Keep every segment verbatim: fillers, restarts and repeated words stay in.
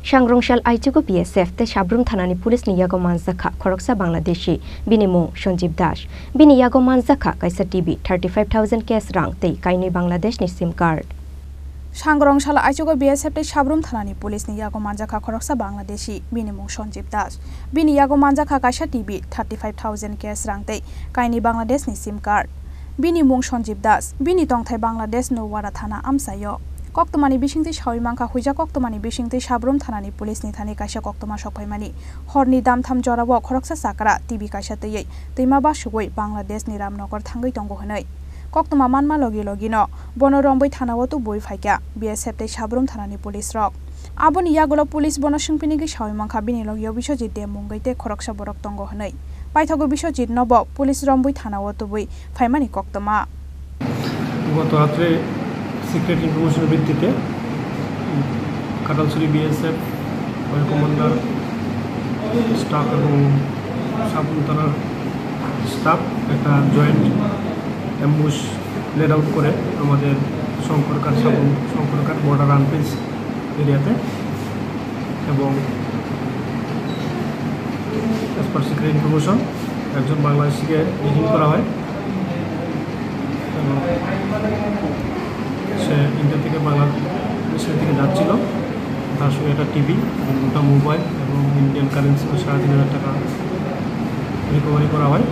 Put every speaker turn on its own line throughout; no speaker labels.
सांग्रंशाल आइचुगो बीएसएफ ते साब्रुम थानानि पुलिस नि यागो मानजाखा खरकसा बांग्लादेशी बिनिमु संजीव दास बिनि यागो मानजाखा काइसा टीवी thirty-five thousand कैश रां ते काइनि बांग्लादेश नि सिम कार्ड
सांग्रंशाल आइचुगो बीएसएफ ते साब्रुम थानानि पुलिस नि यागो मानजाखा खरकसा बांग्लादेशी बिनिमु संजीव दास बिनि यागो मानजाखा काइसा टीवी thirty-five thousand कैश रां ते काइनि बांग्लादेश नि सिम कार्ड बिनिमु संजीव दास बिनि तंथाय बांग्लादेश नौवारा थाना आमसायो कक्तमानि बिसिंथि साविमांखा हुइजा कक्तमानि बिसिंथि साब्रुम थानानि पुलिसनि थानि काइसा कक्तमा सफायमानि हरनि दामथाम जराव खरकसा साकरा टीवी काइसा तैयै दैमा बासुगै बांग्लादेशनि रामनगर थांगै दंग हनै कक्तमा मानमा लगे लगिनो बनरंबै थानाव तो बय फाइका बीएसएफ ते साब्रुम थानानि पुलिस रक आबनि यागुलो पुलिस बनसंपिनि गै साविमांखा बिनि लगियो बिसजित दे मुंगैते खरकसा बरक दंग हनै पाइथागो बिसजित नब पुलिस रंबै थानाव तो बय फाइमानि कक्तमा
गत रात्रे সিক্রেট ইনফরমেশনের ভিত্তিতে কাটালছড়ি বিএসএফ কমান্ডার স্টাফ এবং সাবরুম থানার স্টাফ একটা জয়েন্ট অ্যাম্বুশ লেড আউট করে আমাদের শঙ্করকার সাবরুম শঙ্করকার বর্ডার আনপিস এরিয়াতে এবং অ্যাজ পার সিক্রেট ইনফরমেশন একজন বাংলাদেশিকে ডিটেইন করা হয় এবং সে ইন্ডিয়া থেকে বাংলাদেশের দিকে যাচ্ছিল তার সঙ্গে একটা টিভি দুটা মোবাইল এবং ইন্ডিয়ান কারেন্সি সাড়ে তিন হাজার টাকা রিকভারি করা হয়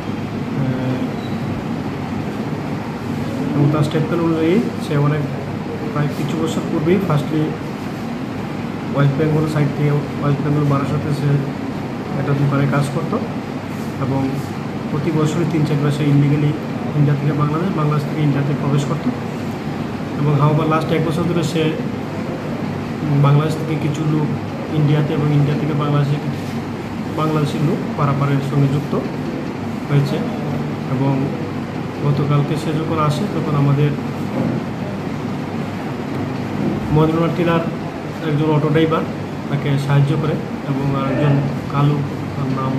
এবং তার স্টেটমেন্ট অনুযায়ী সে অনেক প্রায় কিছু বছর পূর্বেই ফার্স্টলি ওয়েস্ট বেঙ্গল সাইড থেকে ওয়েস্ট বেঙ্গল বারাসাতে সে একটা দোকানে কাজ করতো এবং প্রতি বছরই তিন চার মাসে ইলিগালি ইন্ডিয়া থেকে বাংলাদেশ বাংলাদেশ থেকে ইন্ডিয়াতে প্রবেশ করতো এবং হাওয়া লাস্ট এক বছর ধরে সে বাংলাদেশ থেকে কিছু লোক ইন্ডিয়াতে এবং ইন্ডিয়া থেকে বাংলাদেশে বাংলাদেশি লোক পারাপারের সঙ্গে যুক্ত হয়েছে এবং গতকালকে সে যখন আসে তখন আমাদের মদনপুর টিলার একজন অটো ড্রাইভার তাকে সাহায্য করে এবং আরেকজন কালু তার নাম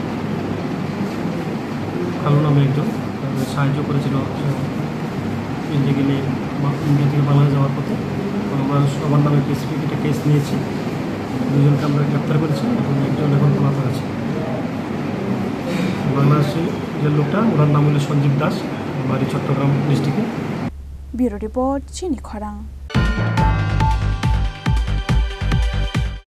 কালু নামে একজন সাহায্য করেছিল ইন্ডিয়াগেলি ইন্ডিয়া থেকে বাংলাদেশ যাওয়ার পথে আমরা সবার নামে স্পেসিফিক একটা কেস নিয়েছি দুজনকে আমরা গ্রেপ্তার করেছি এবং একজন এখন পলাতক আছে বাংলাদেশি যে লোকটা ওনার নাম হলো সঞ্জীব দাস বাড়ি চট্টগ্রাম ডিস্ট্রিক্টে
ব্যুরো রিপোর্ট চিনি খরাং।